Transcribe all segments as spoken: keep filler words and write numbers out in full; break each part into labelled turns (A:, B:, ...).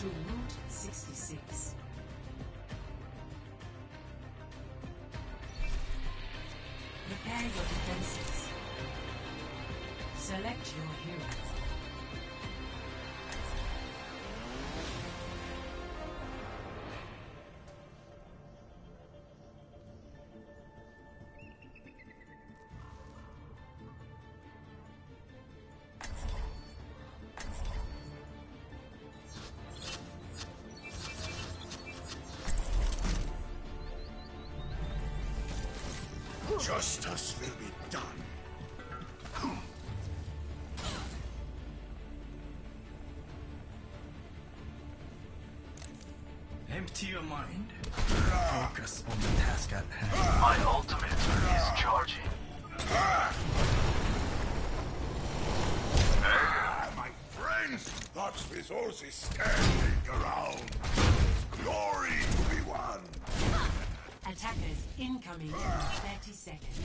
A: to Route sixty-six. Prepare your defenses. Select your hero.
B: Justice will be done.
C: Empty your mind. Focus on the task at hand. My ultimate is charging.
B: Ah, my friends, that's resources standing around. Glory to be won.
A: Attackers incoming in thirty seconds.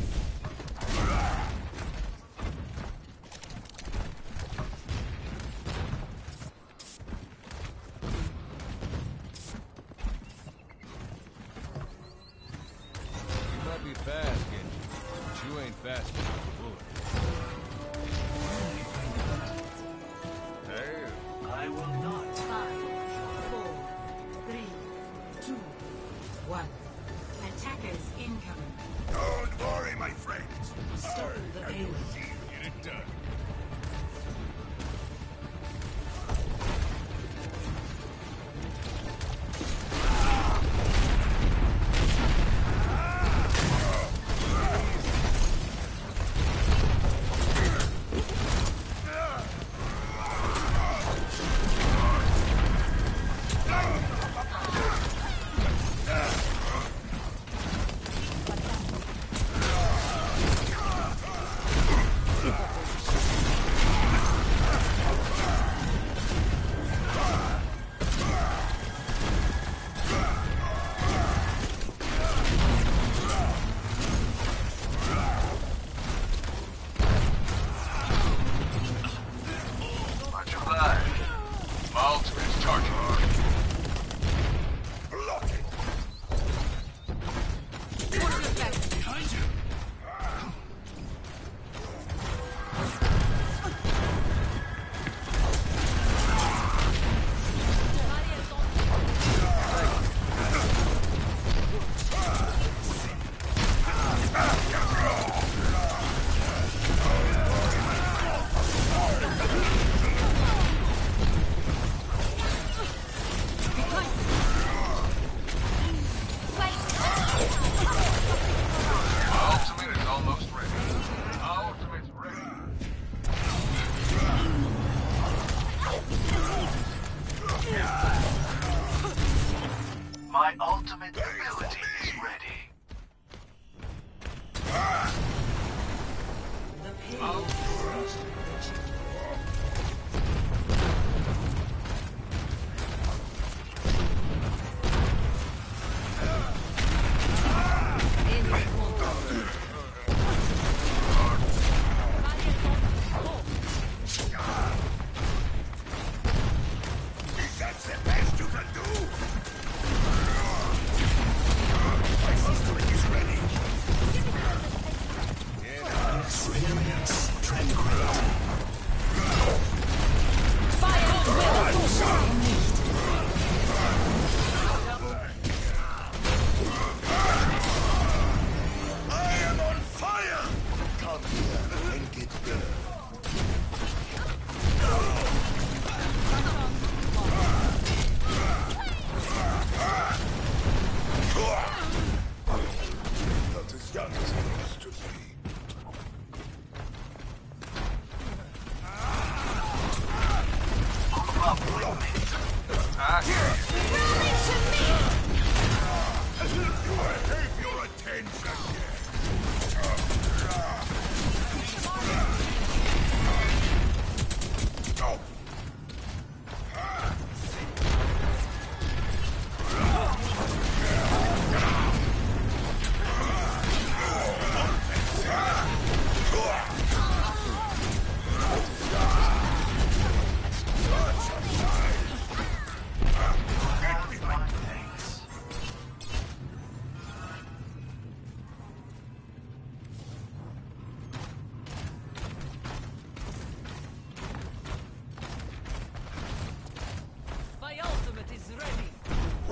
D: You might be fast, Genji, but you ain't fast enough for bullet. Hey.
C: I will not.
A: Five, four, three, two, one. Attackers incoming.
B: Don't worry, my friends.
A: Stop the payload.
D: Get it done.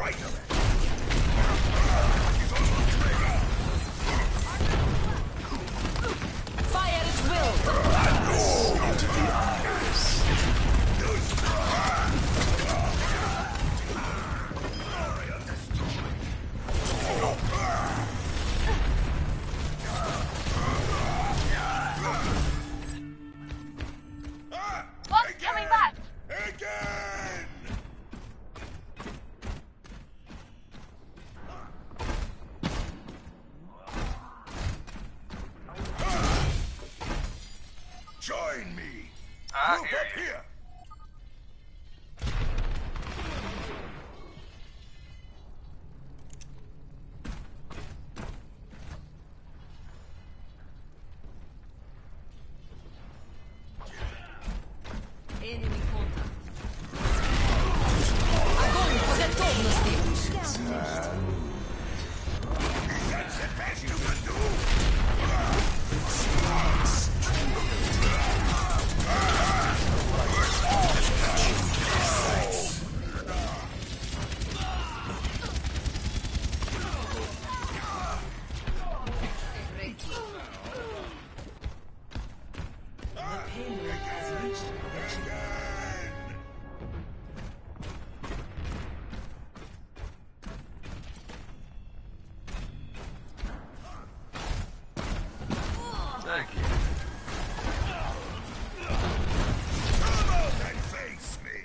B: sight of it!
E: Fire at will!
C: Into the eyes.
F: What's coming back?
B: Again! Join me!
C: I
B: Move
C: hear
B: up
C: you.
B: here!
E: Enemy contact. Огонь по готовности!
B: That's the best you can do!
A: The payload has reached the chip.
C: Thank you.
B: Come out and face me!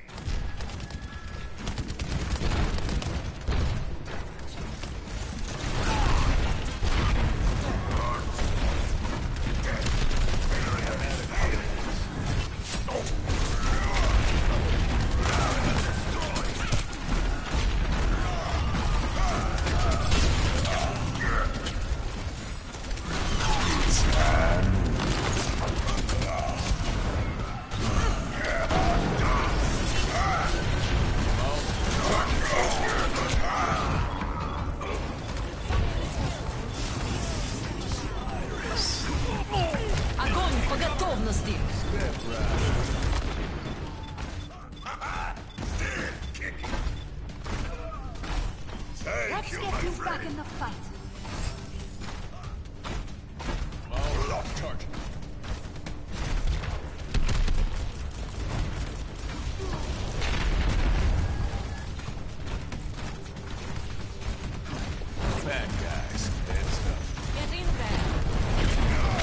E: Огонь по готовности!
B: Still kicking! Thank you, my friend!
F: in the fight.
B: Lock
D: Charge. Bad guys. Bad stuff.
E: Get in there!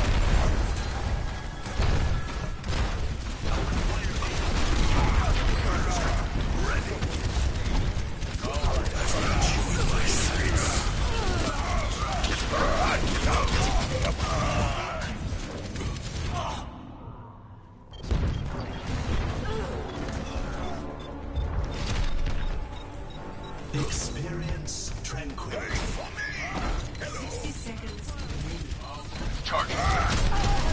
C: Experience tranquility.
A: sixty seconds remaining.
C: Charge.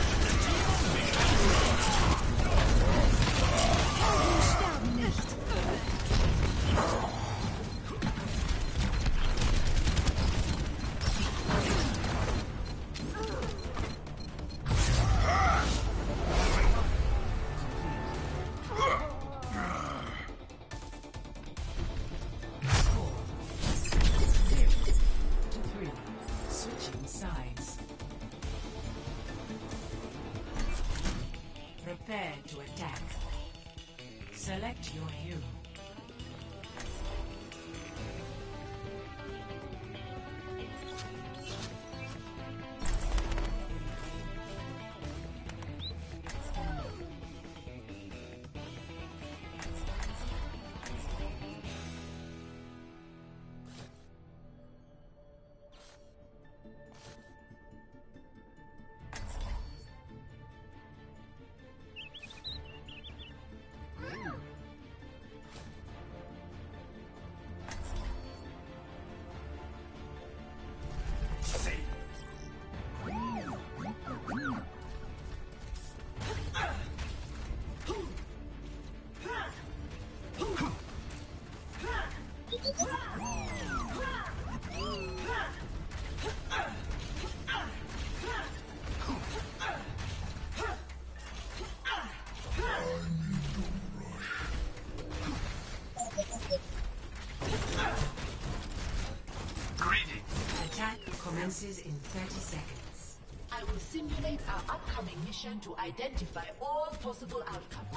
A: Zero to three. Switching sides. Prepare to attack. Select your hero. Commences in thirty seconds.
G: I will simulate our upcoming mission to identify all possible outcomes.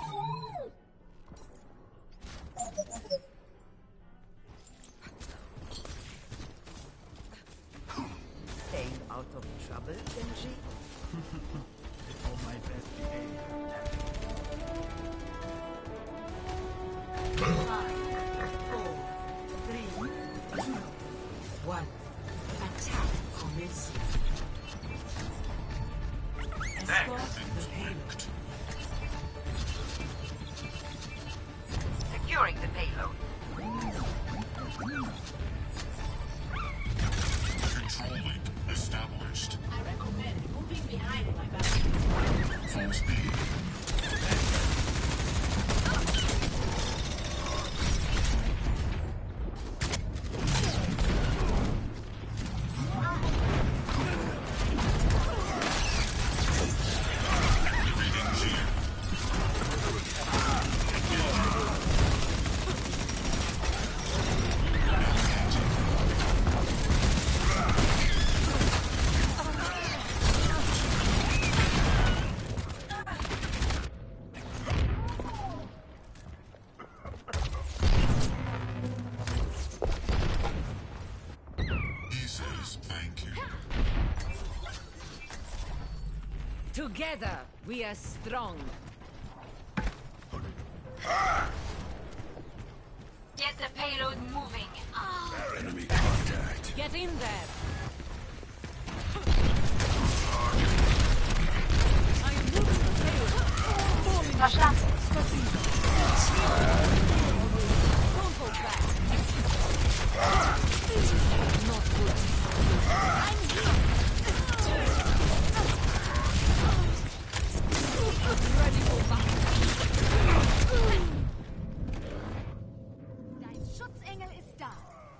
H: Staying out of trouble, Genji?
C: On my best behavior.
A: Five, four, three, two, one. Attack commencing. Escort the payload.
H: Securing the payload.
B: Control link established.
G: I recommend moving behind my back.
B: Full speed.
E: Together, we are strong.
F: Get the payload moving.
B: Enemy contact.
E: Get in there. I am moving the payload.
F: Touchdown.
E: Don't hold back. Not good. I'm here. Ready for battle.
F: Dein Schutzengel ist da.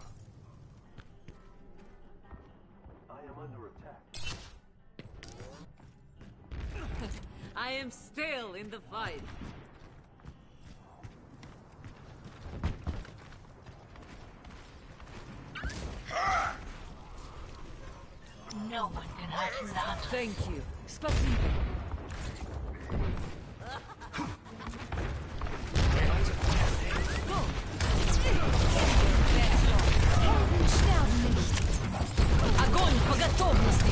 C: I am under attack.
E: I am still in the fight.
F: No one can hide from the hunter.
E: Thank you. Spasibo. Огонь по готовности!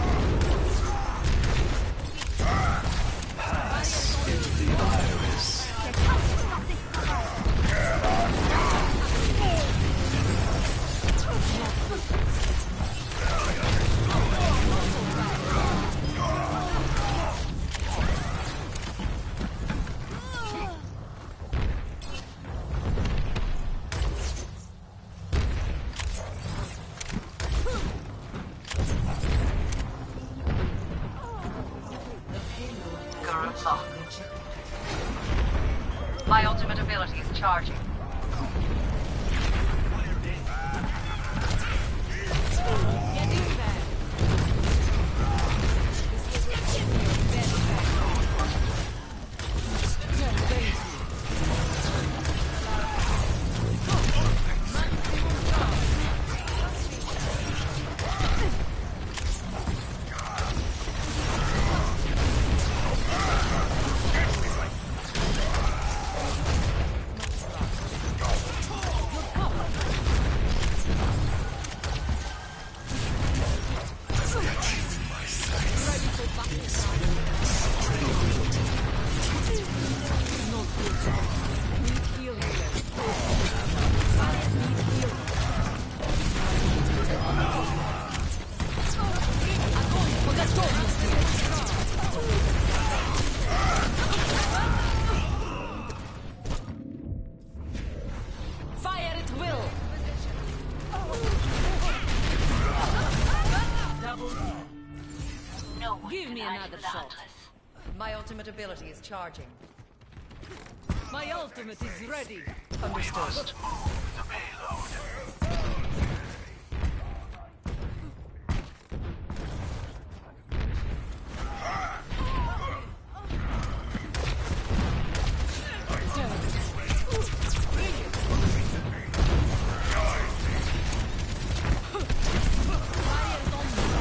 H: Current lock. My ultimate ability is charging.
E: Get in there! Thank you. Fire at will!
F: No one
E: Give
F: can
E: me
F: hide
E: another
F: from the
E: shot.
F: hunters.
H: My ultimate ability is charging.
E: My ultimate is ready.
H: Understood.
C: Must move the payload.
E: Fire's on me.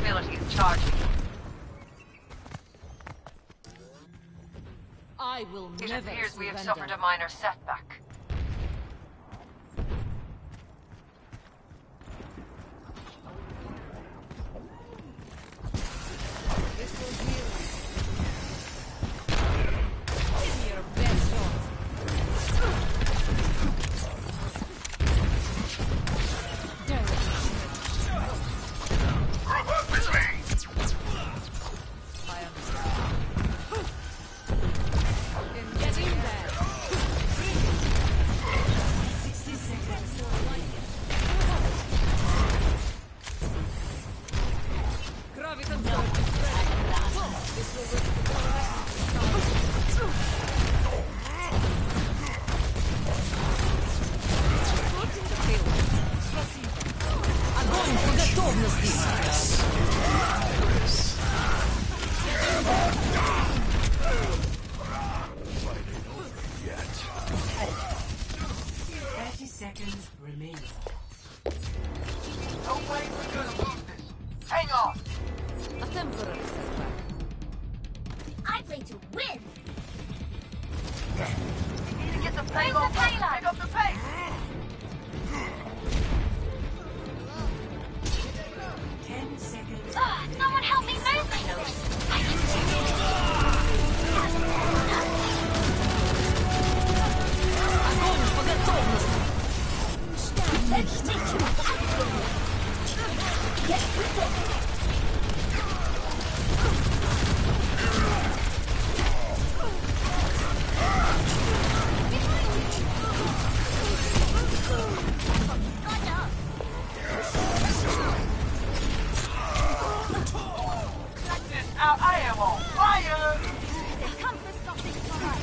H: ability is charging.
E: I will
H: It
E: never
H: appears we have
E: surrender.
H: suffered a minor setback.
E: This will heal. Give me your best shot. There it is.
B: Group up with me!
E: I understand. Get in there.
A: sixty seconds.
E: Graviton surge is ready. This will restore the payload. Огонь по готовности!
A: thirty seconds remaining.
C: No way we're gonna lose this. Hang on.
E: A temporary setback.
F: I play to win!
H: Need to get the payload. Pick up the pace.
A: Ten seconds.
F: Ah, someone help me move my nose! I can take it!
E: Огонь по готовности!
C: Out, I am on fire.
F: Come for stopping fire!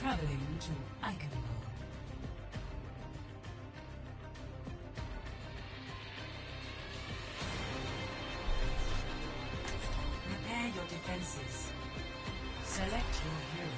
A: Traveling to Eichenwald. Prepare your defenses. Select your hero.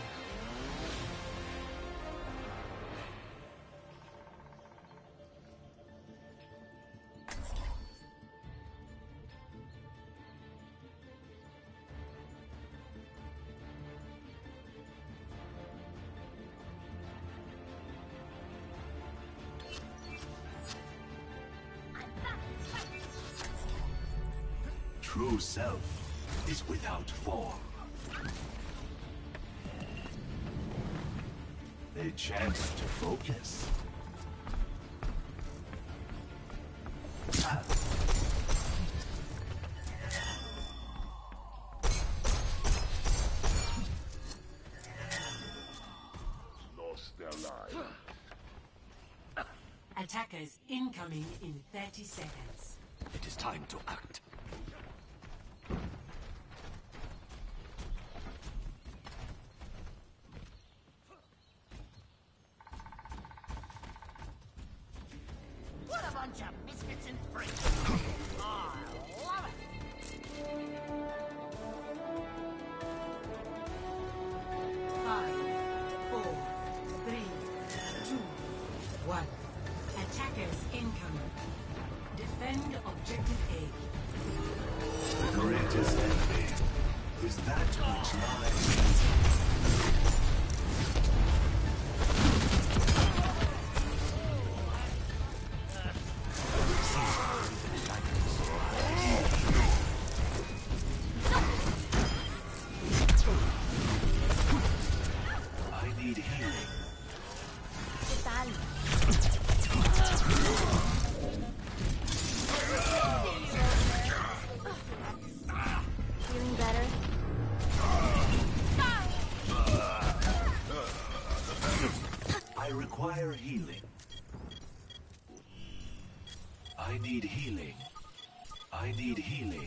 I: True self is without form. A chance to focus.
B: Lost their lives.
A: Attackers incoming in thirty seconds.
I: It is time to act.
G: What a bunch of misfits and freaks. Oh, I love it.
A: Five, four, three, two, one. Attackers incoming. Defend objective A.
I: The greatest enemy is that which lies. I need healing.
F: Feeling better?
I: I require healing. I need healing. I need healing.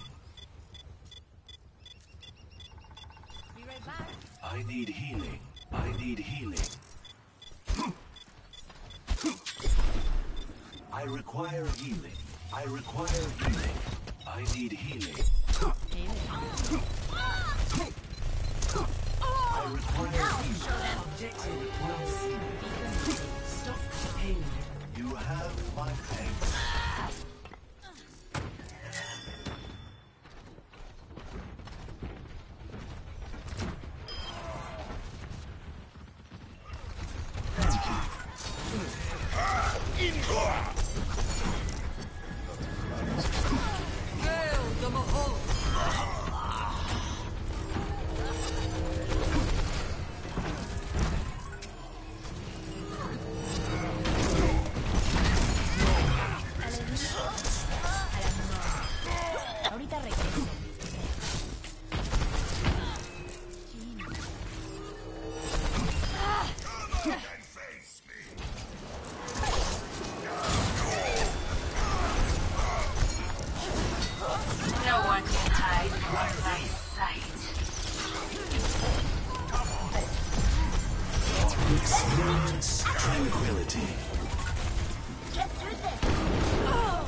F: Be right back.
I: I need healing. I need healing. I require healing. I require healing. I need healing. I require healing.
A: Objective well seen. Stop the payload.
I: You have my thanks.
A: Hail the Mahal!
F: Ahorita regreso.
B: And face me.
H: No one can hide from my sight.
I: Experience tranquility.
F: Get through this.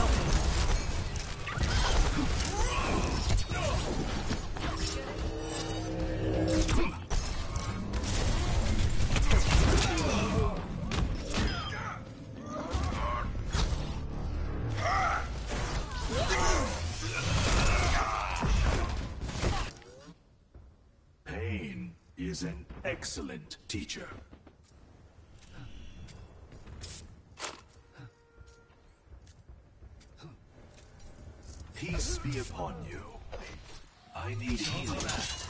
I: Pain is an excellent teacher. Peace be upon you. I need healing.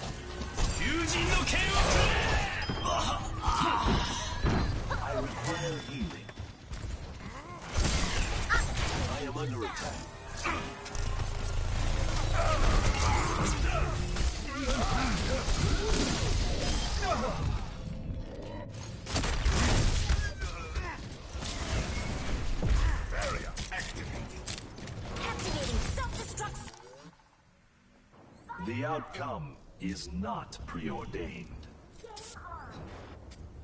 I: I require healing. I am under attack.
B: Barrier activated.
F: Activating self-destruct.
I: The outcome is not preordained.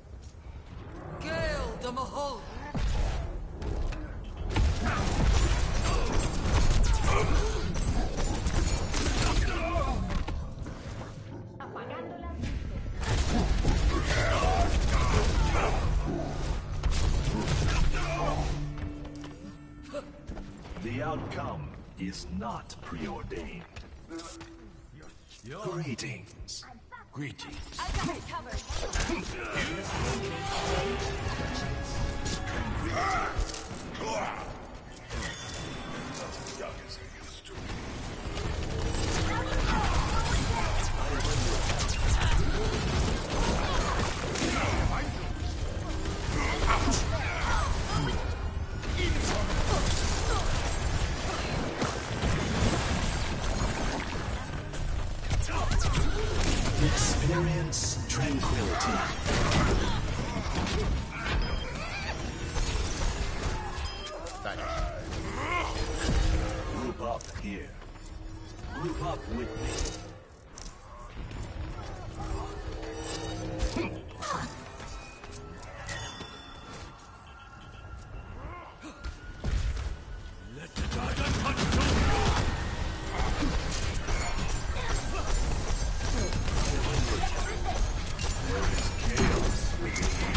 E: Gale the Mahal.
G: Apagando las luces.
I: The outcome is not preordained. Greetings.
D: Greetings.
G: I've got it covered.
B: Young as he used to.
I: Experience tranquility. Group up here. Group up with me.
D: Let the dragon consume you!
I: There is chaos within.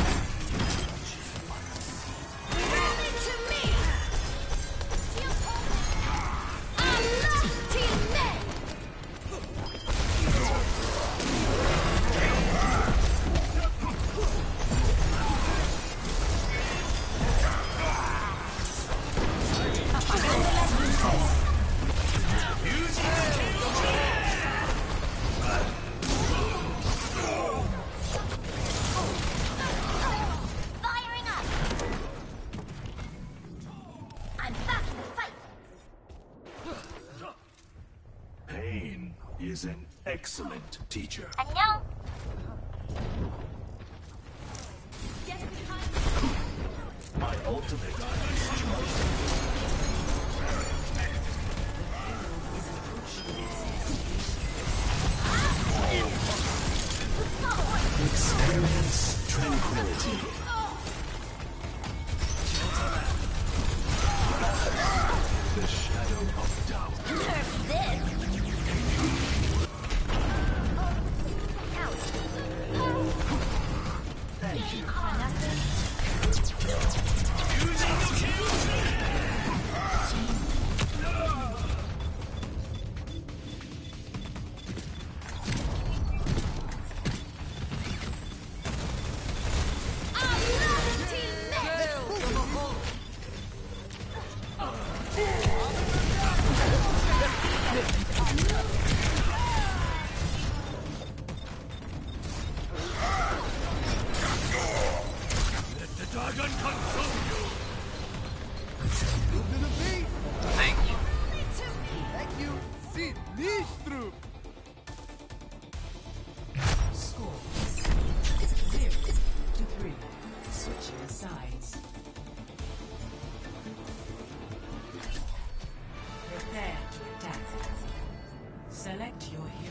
G: Leave it to me. Allah Team Men. Firing up. I'm back in the fight.
I: Pain is an excellent teacher.
G: And now, get behind me.
I: My ultimate is charged. Experience tranquility. The shadow of doubt.
G: Nerf this.
I: Thank you.
E: Gale the Mahal.
D: Let the dragon consume you!
C: Thank you.
D: Thank you! See, Nistru!
A: Score zero to three. Switching sides. Prepare to attack. Select your hero.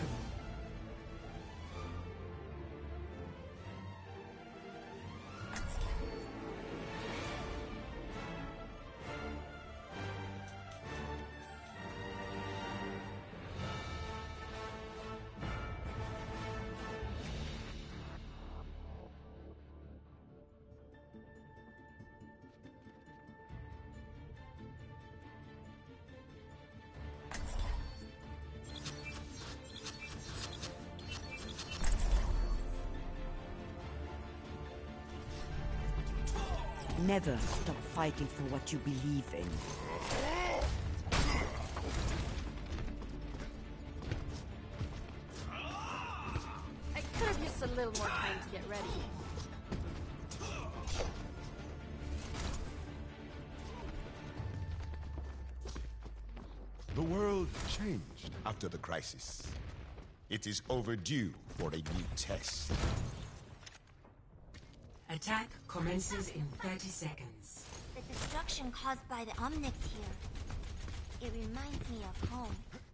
J: Never stop fighting for what you believe in.
G: I could have used a little more time to get ready.
B: The world changed after the crisis. It is overdue for a new test.
A: Attack commences in thirty seconds.
F: The destruction caused by the Omnics here. It reminds me of home.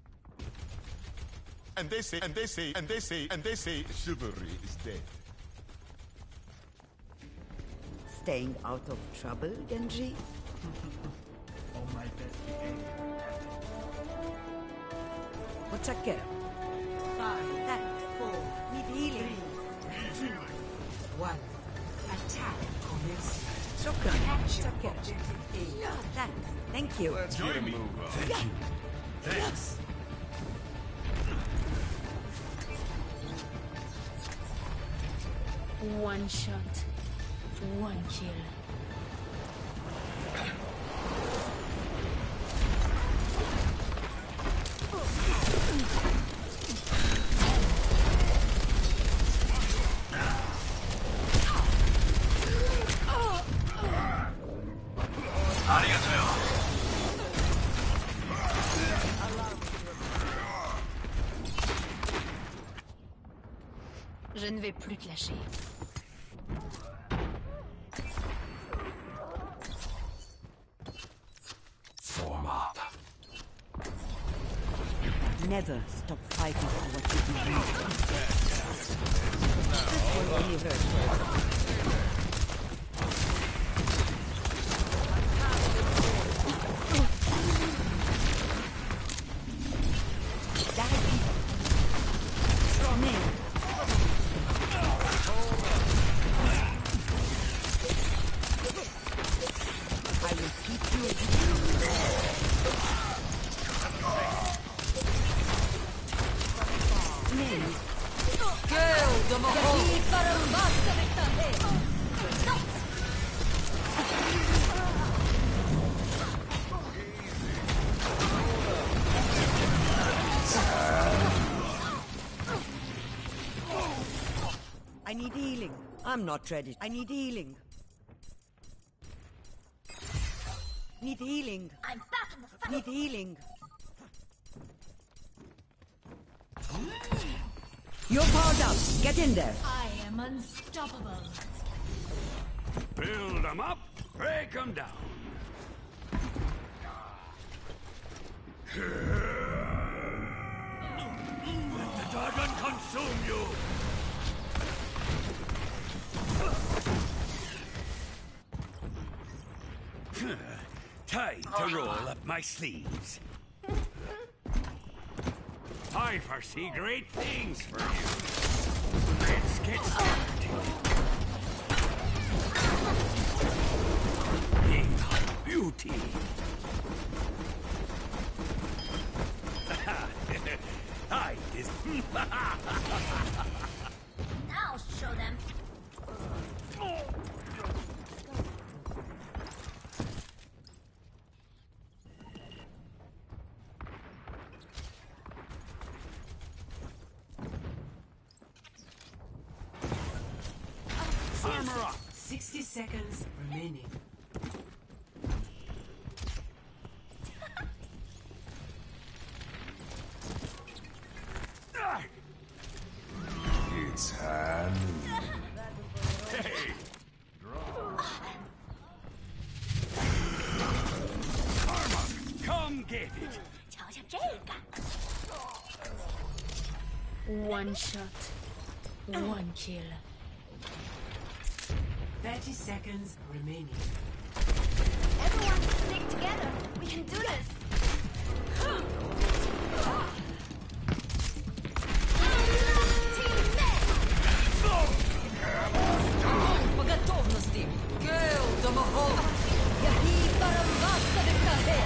B: And they say, and they say, and they say, and they say, chivalry is dead.
J: staying out of trouble, Genji?
C: On my best behavior,
J: Mutchakir. Five, thanks, four, need healing.
A: Two, one. Attack commence.
J: Shukran,
A: Capture
J: Mutchakir.
A: objective A.
J: Thanks, thank you.
D: Let's get a move on.
C: Thank you. Thanks.
E: One shot, one kill. Je ne vais plus te lâcher.
I: Form up.
J: Never stop fighting for what you believe. This will really hurt. I need healing. I'm not ready. I need healing. Need healing.
F: I'm back in the fight.
J: Need healing. You're powered up. Get in there.
E: I am unstoppable.
B: Build them up, break them down. Let the dragon consume you! Time to roll up my sleeves. I foresee great things for you. Let's get started. Big beauty. Hide is.
F: I'll show them.
B: Armor up.
A: Sixty seconds remaining.
B: It's hand. Hey! Karma, come get it!
E: One shot, one kill.
A: Thirty seconds remaining.
F: Everyone stick together. We can do this.
E: По готовности! Гейл Домохол! Яхи Барамбаста Виктахе!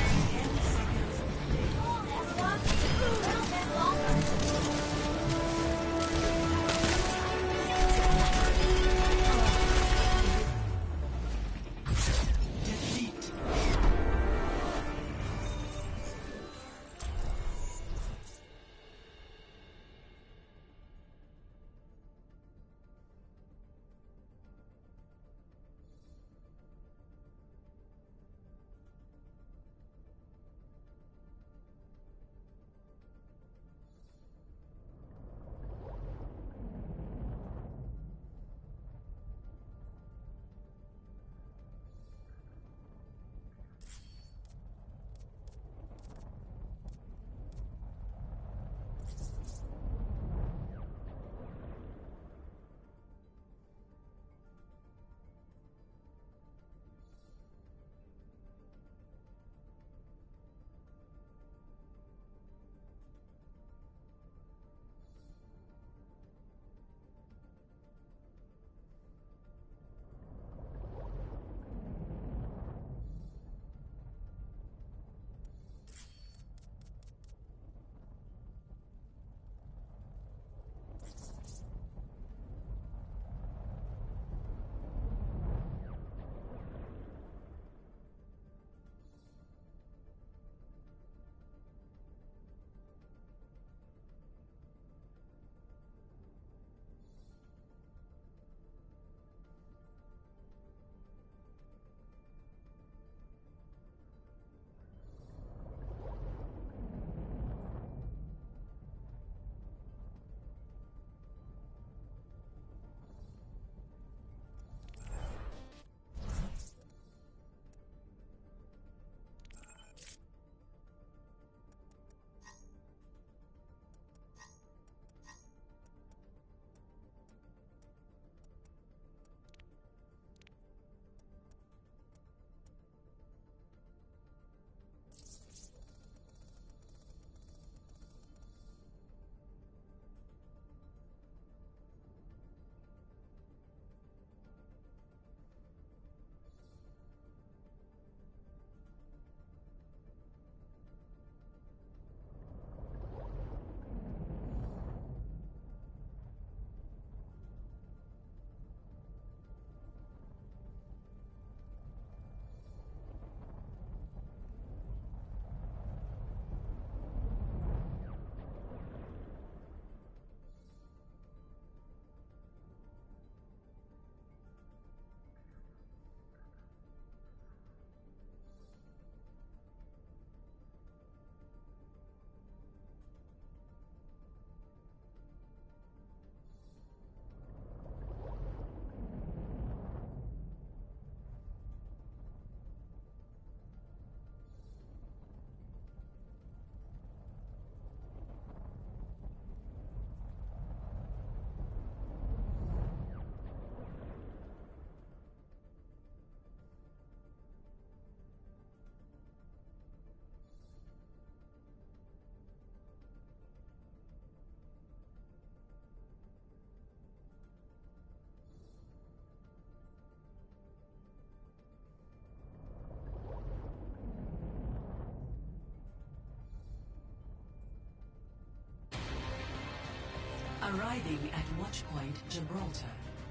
A: Arriving at Watchpoint Gibraltar.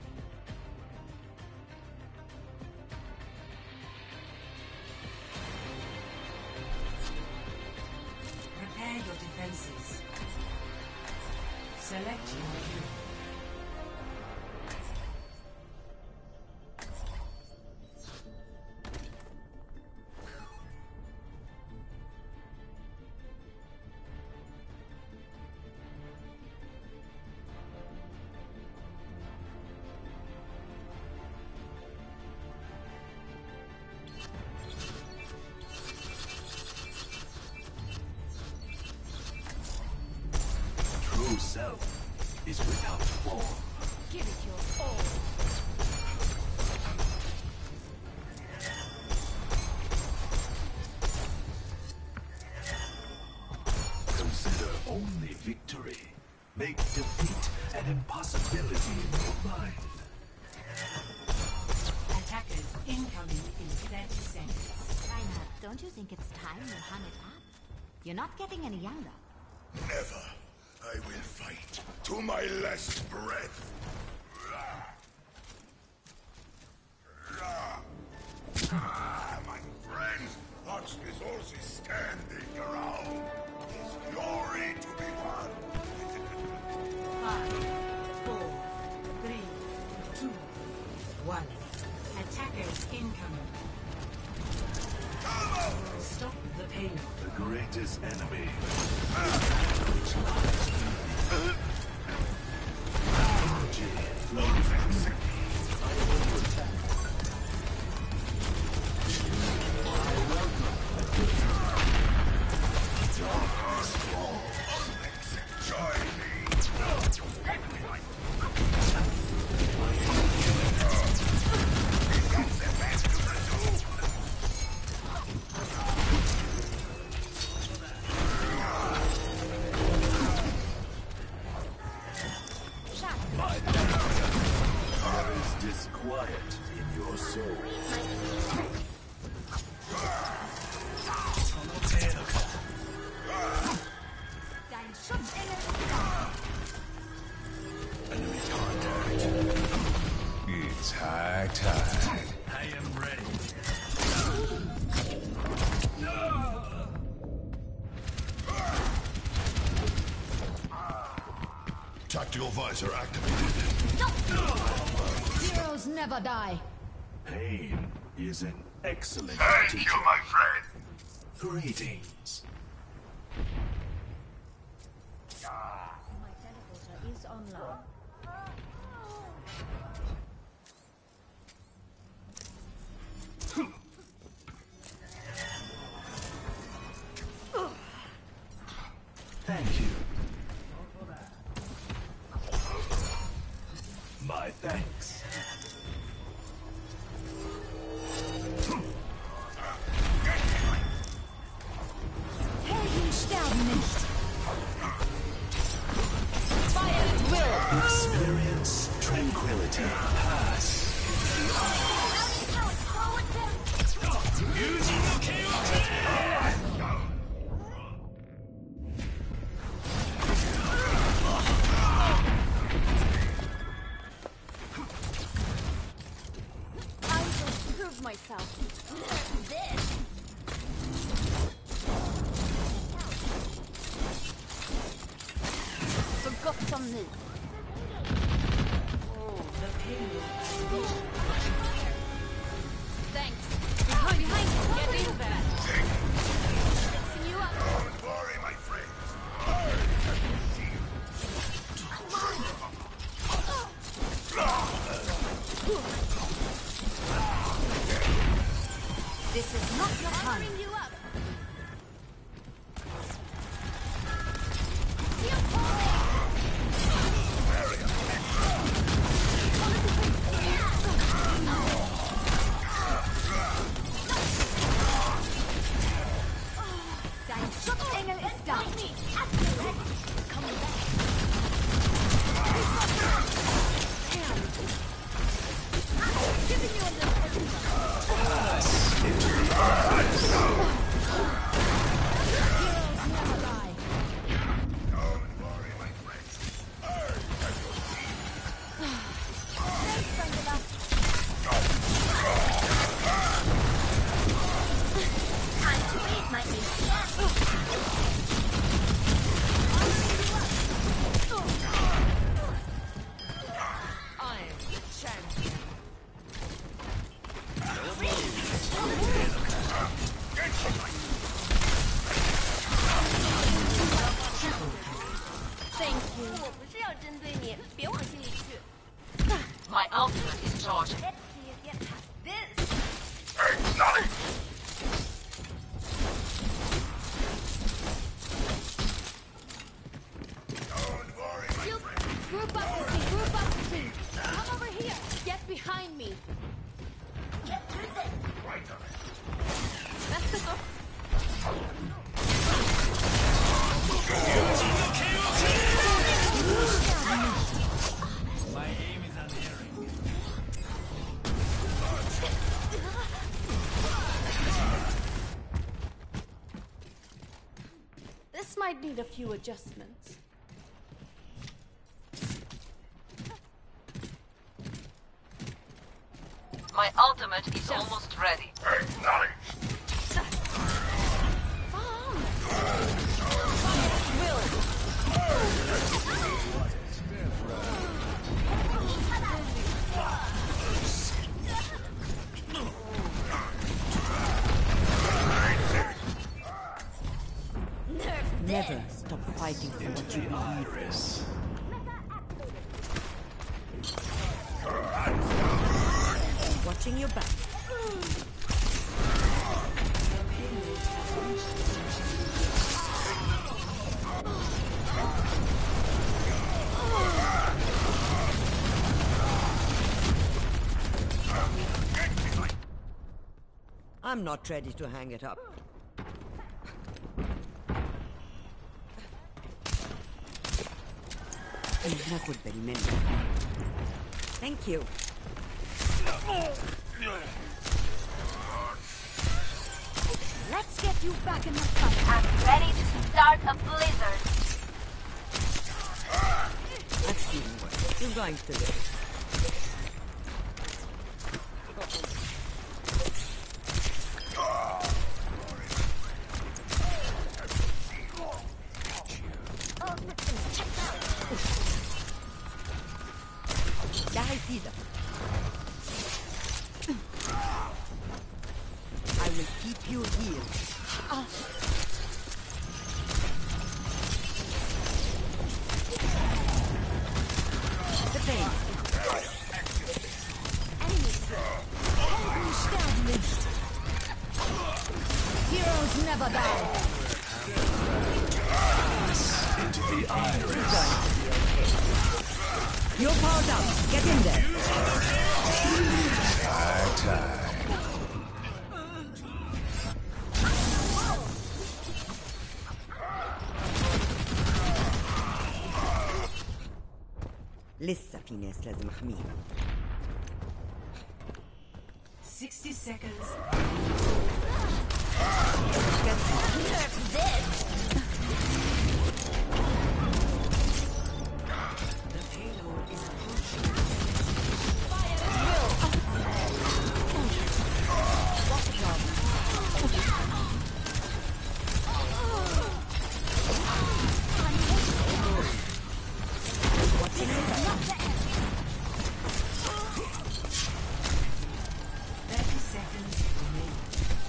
A: Prepare your defenses. Select your hero.
I: True self is without form.
E: Give it your all.
I: Consider only victory. Make defeat an impossibility in your mind.
A: Attackers incoming in thirty seconds.
F: Reinhardt, don't you think it's time you hung it up? You're not getting any younger.
B: Never. I will fight to my last breath. Ah, my friends, watch resources standing around. There's glory to be won.
A: Five, four, three, two, one. Attackers incoming. Stop the payload.
I: The greatest enemy. Energy flows through me. I will attack. I welcome a good darkness falls.
B: Join me.
I: There is disquiet in your soul.
F: Dein Schutzengel ist da.
B: Enemy contact. It's high tide.
C: I am ready.
B: Tactical visor activated.
E: Heroes never die.
I: Pain is an excellent
B: Thank
I: teacher.
B: you, my friend.
I: Greetings.
F: My teleporter is online.
I: Thank you. My thanks.
E: Helden sterben nicht.
I: Experience tranquility. Pass.
E: I will prove myself.
F: This. Så gott som ny.
A: The payload.
E: Thanks. Behind, behind. Get in there.
F: Fixing you up.
B: Don't worry, my friends.
F: This is not your time.
E: Bring you up.
F: Feel falling.
H: My ultimate is charging.
F: Let's see you get past this.
B: Acknowledge! Don't worry, my
E: You
B: friend.
E: group up with me. Group up with me. Come over here. Get behind me.
F: Get through this.
B: Right on it.
E: That's the
C: My aim is unerring.
E: This might need a few adjustments.
H: My ultimate is almost ready.
B: Acknowledge!
J: Never stop fighting for
I: Into
J: what you
I: the
J: believe.
I: iris.
J: Watching your back. I'm not ready to hang it up. ناخد بالي منك. Thank you.
F: Let's get you back in the fight.
H: I'm ready to start a blizzard.
J: I've seen worse. You're going to live. Die, Peter. I will keep you healed. The pain.
E: Heroes never die.
I: Into the iris.
J: You're powered up. Get in there.
I: Tag, tag.
J: لسه في ناس لازم احميهم.
A: sixty seconds. The payload is approaching. thirty seconds remaining.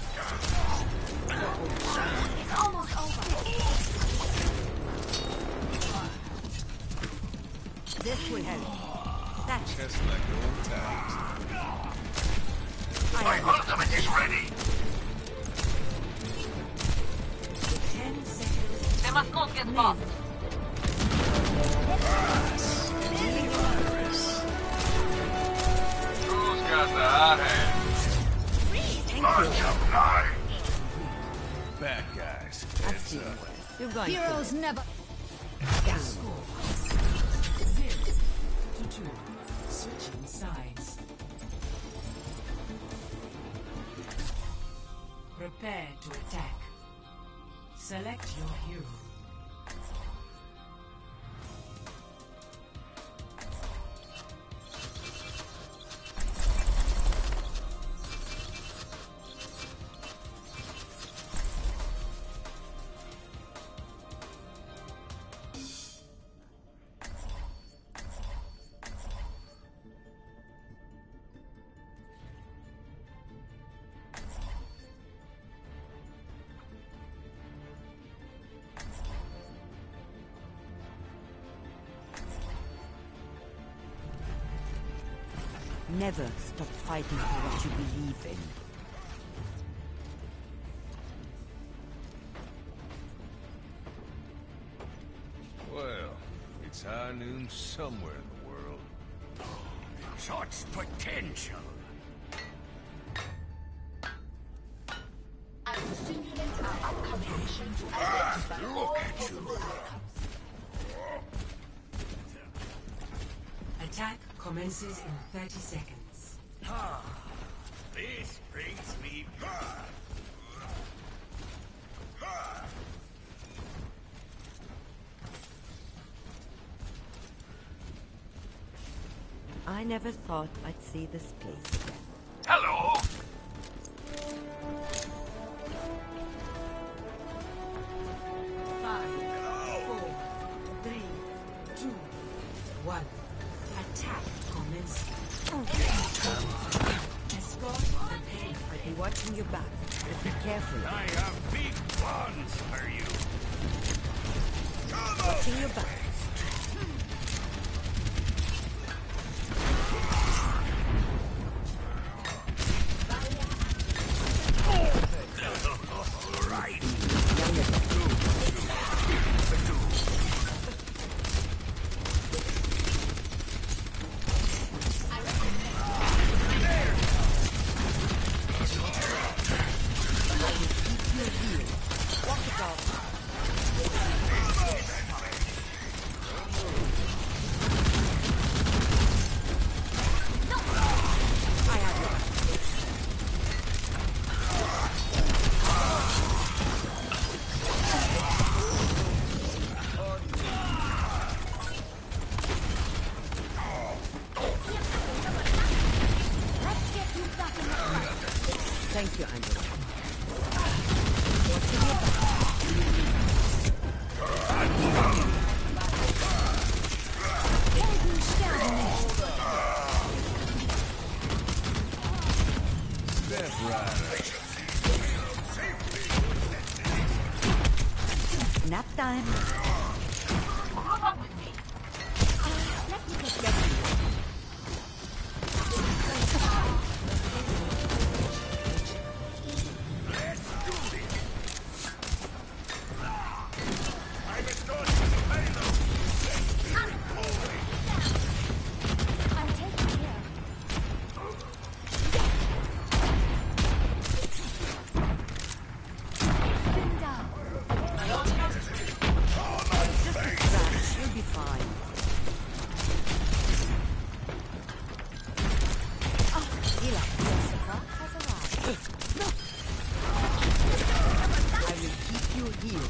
F: It's almost over.
J: This will help. That
D: Just like old times.
J: I
B: My
J: am.
B: ultimate is ready!
A: ten seconds.
H: They must not get lost.
D: Who's got the hot hand?
B: Much obliged!
D: Bad guys.
J: I've
D: Heads
J: seen
D: up.
J: worse. You're going
E: Heroes never.
J: down.
A: Zero to two. Switching sides. Prepare to attack. Select your hero.
J: Never stop fighting for what you believe in.
D: Well, it's high noon somewhere in the world.
B: Such potential.
H: I will simulate our upcoming mission to
B: Ah,
H: identify all
B: look at you.
H: possible outcomes.
A: Attack commences in thirty seconds.
B: Ah, this brings me back. Ah.
J: I never thought I'd see this place again.
B: Hello.
A: Five, four, three, two, one. Attack commencing. Escort the pain.
J: I'll be watching your back, but be careful.
B: I have big plans for you. Come on.
J: Watching your back.
B: Right.
J: Thank you, Angela.
D: Step right.
J: Nap time.
H: Group up with me.
J: Let me get ready.
F: I'm taking care. Spin down.
J: Crash, you'll be fine. Heal up. Jessica has arrived. I will keep you healed.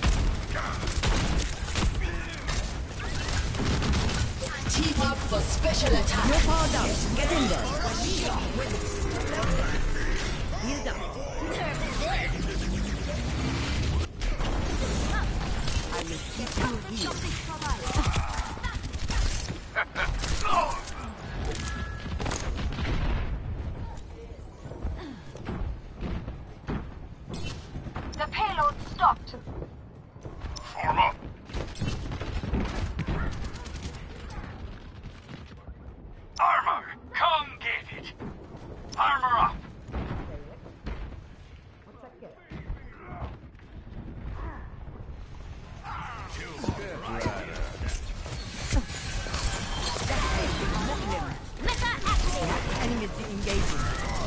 H: Team up for special attack.
J: You're powered up. Get in there. Healed up. I will keep you healed.
H: The payload stopped.
B: Form up. Armor, come get it. Armor up.
D: Step right.
J: Enemies engaging.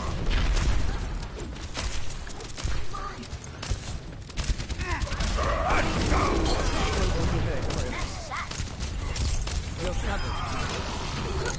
J: You're covered.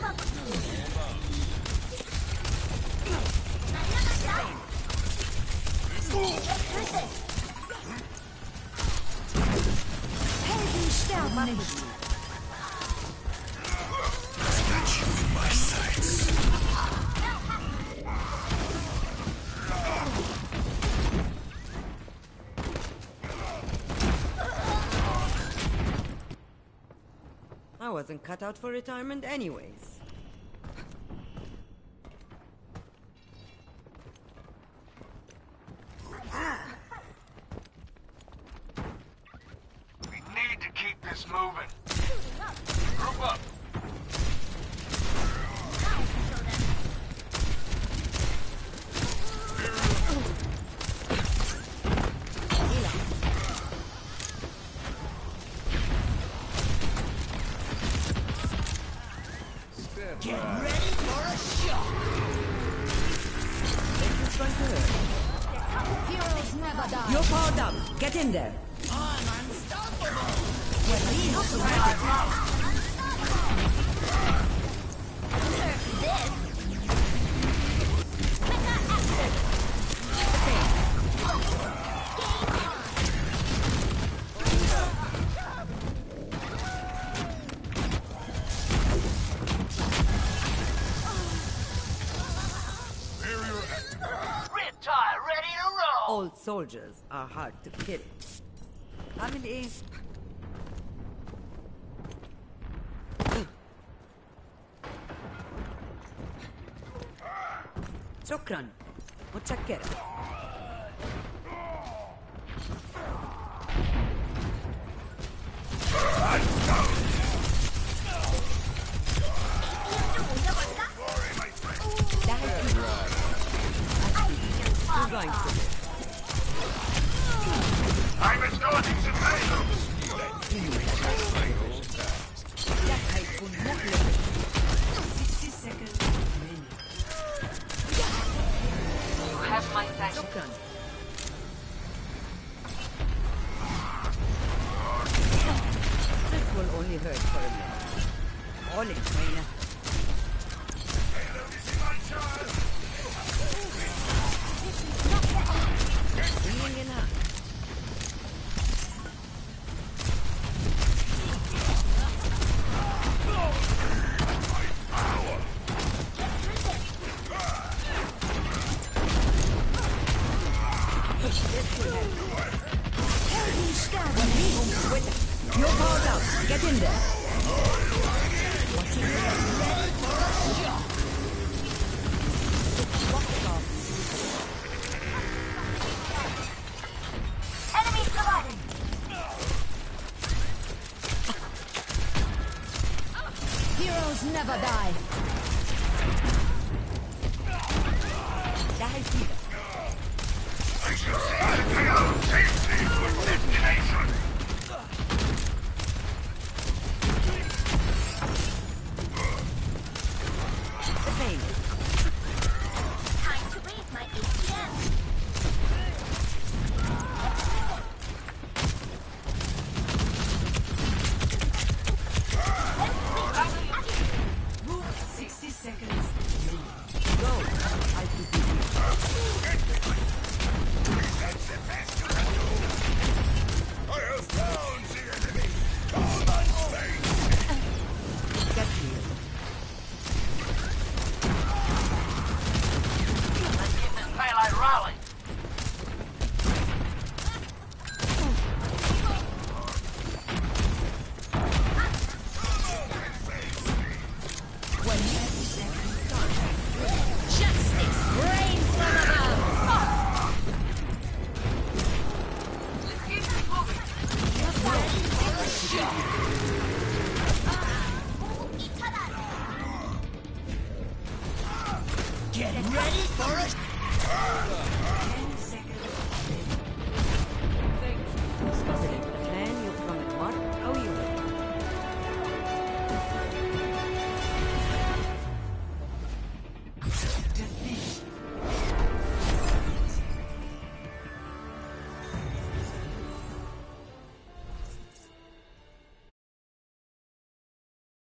J: I wasn't cut out for retirement anyways.
B: We need to keep this moving. Group up.
J: It's going to hurt.
G: Heroes never die.
J: You're powered up. Get in there.
G: I'm unstoppable.
J: Old soldiers are hard to kill. Family. شكرا متشكرة. We're going to live.
B: I'm escorting some vehicles!
A: sixty seconds remaining.
H: You have my thanks.
J: شكرا. This will only hurt for a minute. All in China. Bringing in her. You're powered up. Get in there.
F: Enemy spotted!
G: Heroes never die.
B: I shall see the payload safely to destination!
J: The pain.
F: Time to raise my A T M.
A: sixty seconds.
J: Go. I could be
B: That's the best you can do! I have found the enemy! Come on, face!
J: Get here.
G: Let's get this payload rolling. Justice reigns from above. Let's keep it moving.
B: Get ready for it!